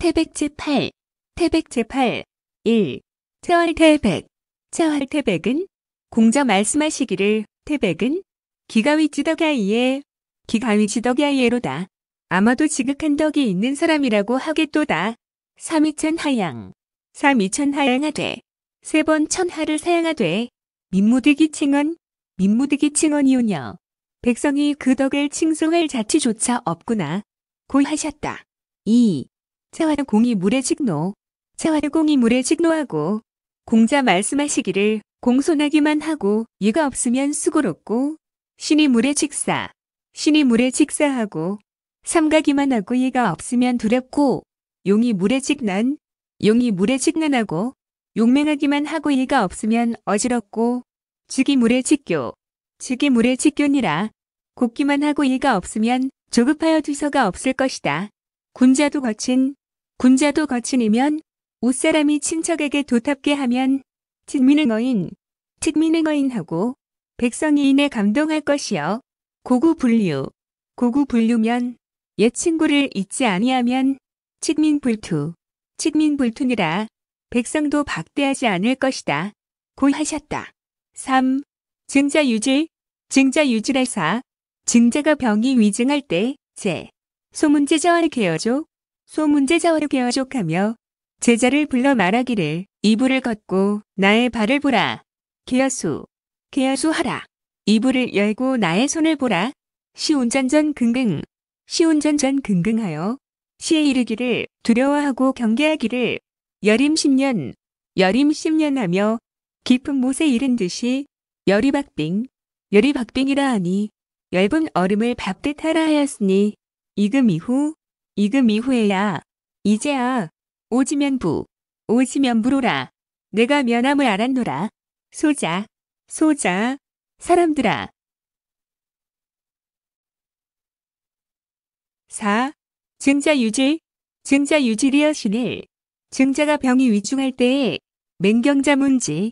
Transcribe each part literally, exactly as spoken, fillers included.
태백제팔, 태백제팔, 일. 채월태백, 채월태백은 공자 말씀하시기를 태백은 기가위지덕야이에, 기가위지덕야이에로다. 아마도 지극한 덕이 있는 사람이라고 하겠도다. 삼이천하양, 삼이천하양하되, 세 번 천하를 사양하되, 민무득이 칭언, 민무득이 칭언이오녀. 백성이 그 덕을 칭송할 자치조차 없구나. 고 하셨다. 이. 채화공이 물에 직노, 채화공이 물에 직노하고, 공자 말씀하시기를 공손하기만 하고 이가 없으면 수고롭고, 신이 물에 직사, 신이 물에 직사하고, 삼가기만 하고 이가 없으면 두렵고, 용이 물에 직난, 용이 물에 직난하고, 용맹하기만 하고 이가 없으면 어지럽고, 즉이 물에 직교, 즉이 물에 직교니라. 곱기만 하고 이가 없으면 조급하여 두서가 없을 것이다. 군자도 거친, 군자도 거친이면 옷사람이 친척에게 도탑게 하면 특민응어인, 특민응어인하고 백성이 인에 감동할 것이요. 고구분류, 고구분류면 옛 친구를 잊지 아니하면 칙민불투, 칙민불투니라. 백성도 박대하지 않을 것이다. 고 하셨다. 삼. 증자유질, 증자유질할사, 증자가 병이 위증할 때, 제. 소문제자와를 개어족, 소문제자와를 개어족하며 제자를 불러 말하기를 이불을 걷고 나의 발을 보라. 개어수, 개어수하라. 이불을 열고 나의 손을 보라. 시운전전 긍긍, 시운전전 긍긍하여 시에 이르기를 두려워하고 경계하기를 여림 십년, 여림 십년 하며 깊은 못에 이른 듯이 열이박빙, 열이박빙이라 하니 엷은 얼음을 밟듯 하라 하였으니 이금 이후, 이금 이후에야 이제야 오지면부, 오지면부로라. 내가 면함을 알았노라. 소자, 소자, 사람들아. 사. 증자유질, 증자유질이여시니 증자가 병이 위중할 때에 맹경자문지,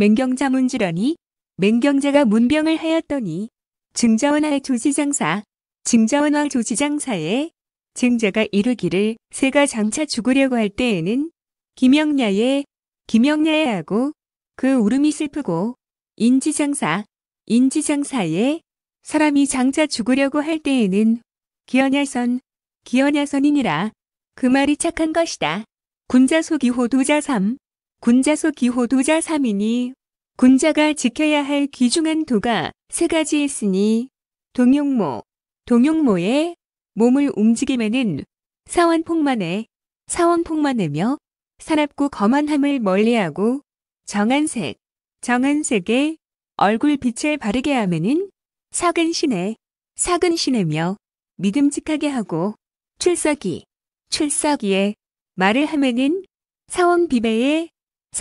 맹경자문지러니 맹경자가 문병을 하였더니 증자원할 조지장사, 증자원할 조지장사에 증자가 이르기를 새가 장차 죽으려고 할 때에는 기명야에, 기명야에 하고 그 울음이 슬프고 인지장사, 인지장사에 사람이 장차 죽으려고 할 때에는 기언야선, 기언야선이니라. 그 말이 착한 것이다. 군자소기호도자 삼. 군자소기호도자 삼이니 군자가 지켜야 할 귀중한 도가 세 가지 있으니 동용모, 동용모에 몸을 움직임에는 사원폭만에, 사원폭만에며 사납고 거만함을 멀리하고 정한색, 정한색에 얼굴 빛을 바르게 하면은 사근신에, 사근신에며 믿음직하게 하고 출석이, 출석이에 말을 하면은 사원비배에,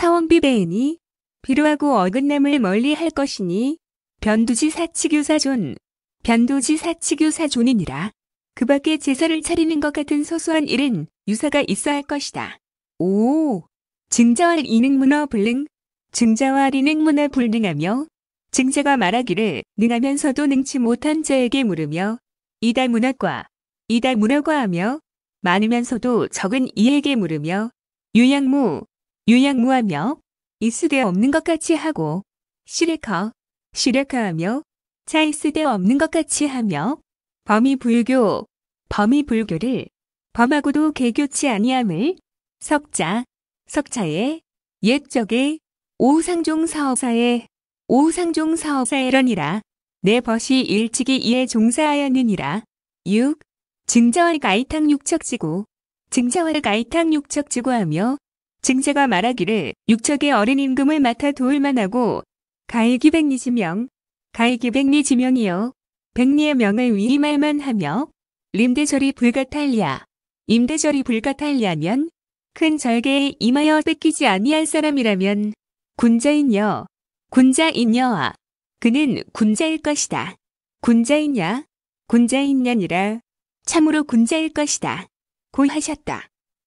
사원비배이니 비루하고 어긋남을 멀리 할 것이니 변두지 사치교사존, 변두지 사치교사존이니라. 그 밖에 제사를 차리는 것 같은 소소한 일은 유사가 있어 할 것이다. 오. 증자와 이능문어 불능, 증자와 이능문어 불능하며 증자가 말하기를 능하면서도 능치 못한 자에게 물으며 이달 문학과, 이달 문학과 하며 많으면서도 적은 이에게 물으며 유양무, 유양무하며 있으되 없는 것 같이 하고 시레커, 시레커하며 차 있으되 없는 것 같이 하며 범이 불교, 범이 불교를 범하고도 개교치 아니함을 석자, 석자에 옛적에 오상종 사업사에 오상종 사업사에러니라. 내 벗이 일찍이 이에 종사하였느니라. 육. 증자와 가이탕 육척지고, 증자와 가이탕 육척지고 하며 증자가 말하기를 육척의 어린 임금을 맡아 도울만하고 가이기 백리지명, 가이기 백리지명이여 백리의 명을 위임할만 하며 림대절이 불가탈랴, 임대절이 불가탈랴면 큰 절개에 임하여 뺏기지 아니할 사람이라면 군자인여, 군자인여아 그는 군자일 것이다. 군자이냐, 군자이냐니라. 참으로 군자일 것이다. 고 하셨다.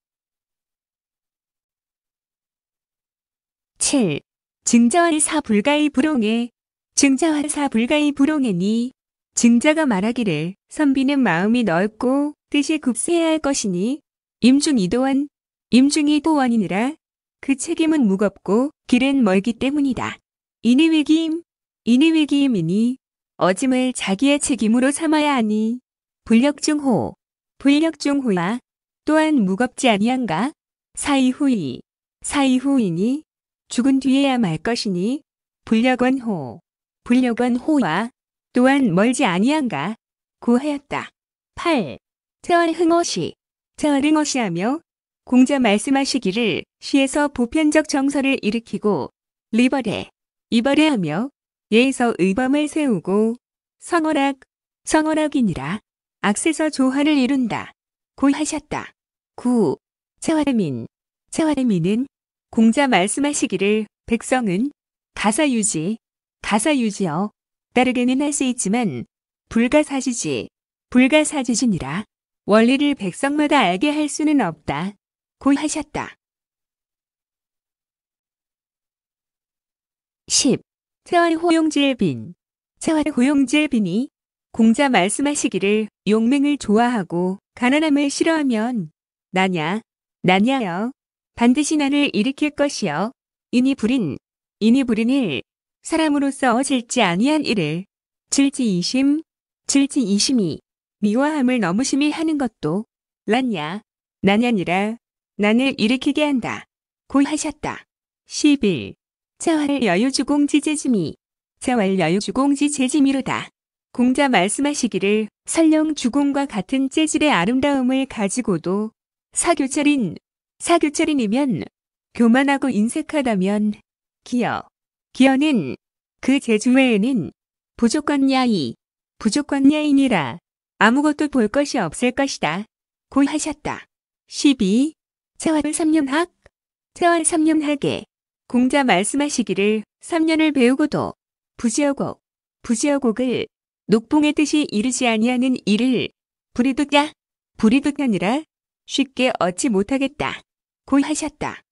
칠. 증자와 사불가의 불옹에, 증자와 사불가의 불옹에니 증자가 말하기를 선비는 마음이 넓고 뜻이 급세해야 할 것이니 임중 이도원, 임중이 또 원이니라. 그 책임은 무겁고 길은 멀기 때문이다. 이니 위기임, 이니 위기임이니 어짐을 자기의 책임으로 삼아야 하니 불력중호, 불력중호야. 또한 무겁지 아니한가? 사이후이, 사이후이니 죽은 뒤에야 말 것이니 불력원호, 불력원호와 또한 멀지 아니한가? 고하였다. 팔. 퇴활흥어시, 퇴활흥어시 하며 공자 말씀하시기를 시에서 보편적 정서를 일으키고 리벌에, 이벌에 하며 예에서 의범을 세우고 성어락, 성어락이니라. 악세서 조화를 이룬다. 고하셨다. 구. 채활민, 채활민은 공자 말씀하시기를 백성은 가사유지, 가사유지여 따르게는 할 수 있지만 불가사지지, 불가사지지니라. 원리를 백성마다 알게 할 수는 없다. 고하셨다. 십. 채활호용질빈, 채활호용질빈이 공자 말씀하시기를 용맹을 좋아하고 가난함을 싫어하면 나냐, 나냐여 반드시 나를 일으킬 것이여. 이니 불인, 이니 불인을 사람으로서 어질지 아니한 일을 질지이심, 질지이심이 미화함을 너무 심히 하는 것도 나냐, 나냐니라. 나를 일으키게 한다. 고하셨다. 십일. 채활 여유주공지 제지미, 채활 여유주공지 제지미로다. 공자 말씀하시기를 설령 주공과 같은 재질의 아름다움을 가지고도 사교철인, 사교철인이면 교만하고 인색하다면 기여, 기여는 그 재주 외에는 부족관야이, 부족관야이니라. 아무것도 볼 것이 없을 것이다. 고하셨다. 십이. 채활 삼년학, 채활 삼년학에 공자 말씀하시기를 삼 년을 배우고도 부지어곡, 부지어곡을 녹봉의 뜻이 이르지 아니하는 이를 불이득야, 불이득하니라. 쉽게 얻지 못하겠다. 고하셨다.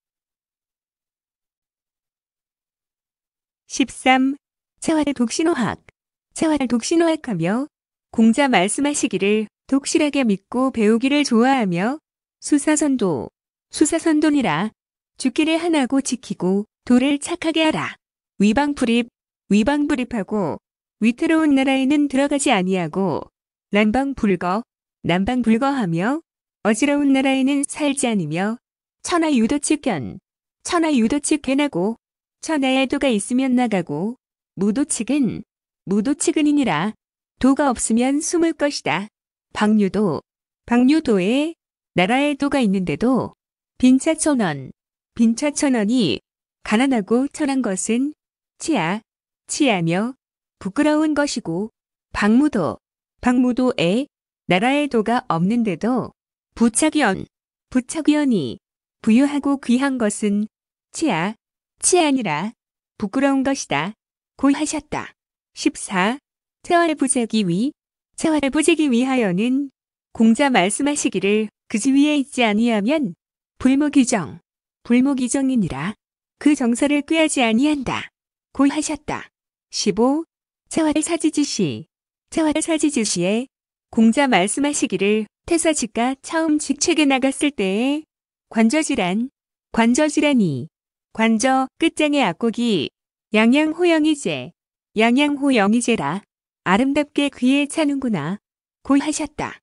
십삼. 채활 독신호학, 채활 독신호학하며 공자 말씀하시기를 독실하게 믿고 배우기를 좋아하며 수사선도, 수사선도니라. 죽기를 하나고 지키고 도를 착하게 하라. 위방불입, 위방불입하고 위태로운 나라에는 들어가지 아니하고 난방불거, 난방불거하며 어지러운 나라에는 살지 않으며 천하유도측견, 천하유도측견하고 천하에 도가 있으면 나가고 무도측은, 무도측은이니라. 도가 없으면 숨을 것이다. 박유도, 박유도에 나라에 도가 있는데도 빈차천원, 빈차천원이 가난하고 천한 것은 치아, 치아며 부끄러운 것이고 박무도, 박무도에 나라의 도가 없는데도 부착위원, 부착위원이 부유하고 귀한 것은 치아, 치아니라. 부끄러운 것이다. 고하셨다. 십사. 채활부재기 위, 채활부재기 위하여는 공자 말씀하시기를 그 지위에 있지 아니하면 불무기정, 불무기정이니라. 그 정서를 꾀하지 아니한다. 고하셨다. 십오. 채활사지지시, 채활사지지시에 공자 말씀하시기를 태사지가 처음 직책에 나갔을 때에 관저질환, 관저질환이 관저 끝장의 악곡이 양양호영이제, 양양호영이제라. 아름답게 귀에 차는구나. 고하셨다.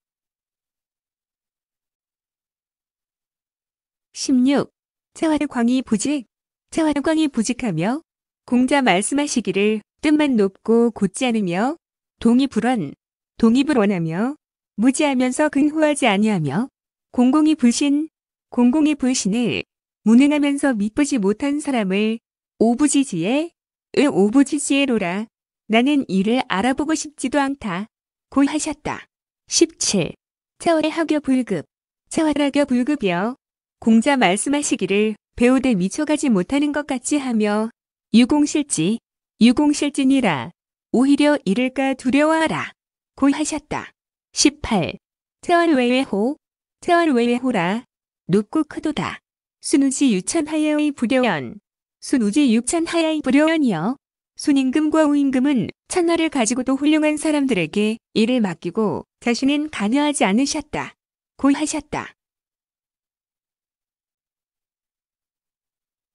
십육. 채활광이 부직, 채활광이 부직하며 공자 말씀하시기를 뜻만 높고 곧지 않으며 동의불원, 동의불원하며 무지하면서 근호하지 아니하며 공공이 불신, 공공이 불신을 무능하면서 미쁘지 못한 사람을 오부지지에, 의 오부지지에로라. 나는 이를 알아보고 싶지도 않다. 고하셨다. 십칠. 채활의 학여 불급, 채활학여 불급이여 공자 말씀하시기를 배우되 미쳐가지 못하는 것 같이 하며 유공실지, 유공실지니라. 오히려 이를까 두려워하라. 고하셨다. 십팔. 채활외외호, 채활외외호라. 높고 크도다. 순우지 유천하야의 부려연, 순우지 육천하야의 부려연이여. 순임금과 우임금은 천하를 가지고도 훌륭한 사람들에게 일을 맡기고 자신은 관여하지 않으셨다. 고하셨다.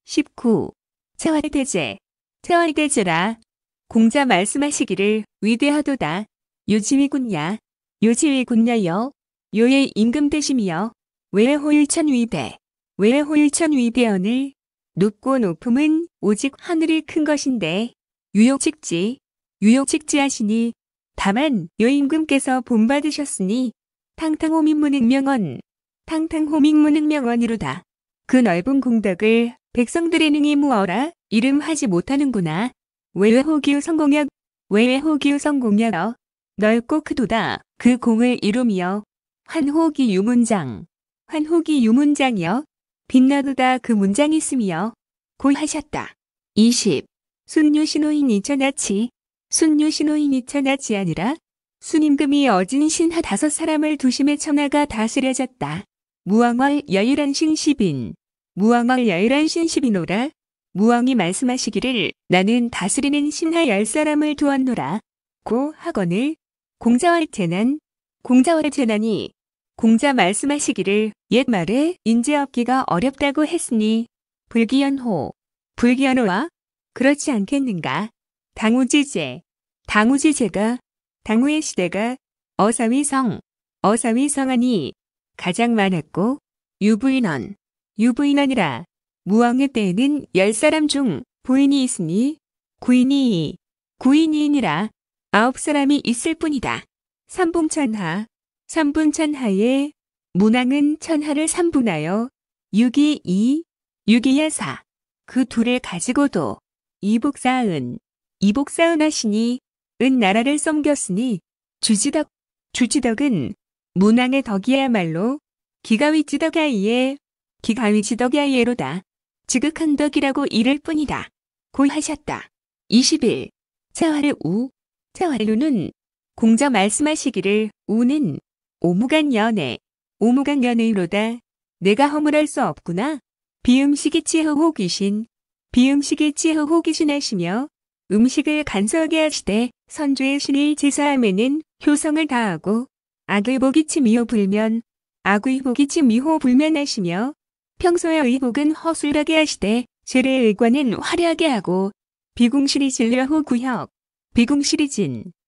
십구. 체활대제. 체활대제라. 공자 말씀하시기를 위대하도다. 요지위군야. 요지위군야여. 요의 임금대심이여. 외호일천 위대. 외호일천 위대언을. 높고 높음은 오직 하늘이 큰 것인데 유욕직지. 유욕직지하시니 다만 요임금께서 본받으셨으니 탕탕호민문응명언. 탕탕호민문응명언이로다. 그 넓은 공덕을 백성들의 능히 무어라 이름하지 못하는구나. 외외호기우 성공약. 외외호기우 성공약어. 넓고 크도다. 그 공을 이루미여. 환호기 유문장. 환호기 유문장이여. 빛나도다 그 문장이 있으며 고하셨다. 이십. 순유신호인 이천하치. 순유신호인 이천하치 아니라 순임금이 어진 신하 다섯 사람을 두심에 천하가 다스려졌다. 무왕월 여일한 신십인. 무왕월 여일한 신십이노라. 무왕이 말씀하시기를 나는 다스리는 신하 열 사람을 두었노라. 고 하거늘. 공자월 재난. 공자월 재난이 공자 말씀하시기를 옛 말에 인재 얻기가 어렵다고 했으니 불기연호. 불기연호와 그렇지 않겠는가. 당우지제. 당우지제가 당우의 시대가 어사위성. 어사위성하니 가장 많았고 유부인원. 유부인원이라. 무왕의 때에는 열 사람 중 부인이 있으니 구인이. 구인이니라. 아홉 사람이 있을 뿐이다. 삼분천하. 삼분천하에 문왕은 천하를 삼분하여 육이 이. 육이야 사. 그 둘을 가지고도 이복사은. 이복사은 하시니 은 나라를 섬겼으니 주지덕. 주지덕은 문왕의 덕이야말로 기가위지덕야이에 기가위지덕야이에로다. 지극한 덕이라고 이를 뿐이다. 고하셨다. 이십일. 체활의 우. 체활의 우는 공자 말씀하시기를 우는 오무간 연애. 오무간 연애로다. 내가 허물할 수 없구나. 비음식이 치허호귀신. 비음식이 치허호귀신 하시며 음식을 간소하게 하시되 선조의 신을 제사함에는 효성을 다하고 악의복이치 미호 불면. 악의복이치 미호 불면하시며 평소의 의복은 허술하게 하시되 죄의 의관은 화려하게 하고 비궁실이 진려호 구혁. 비궁실이 진.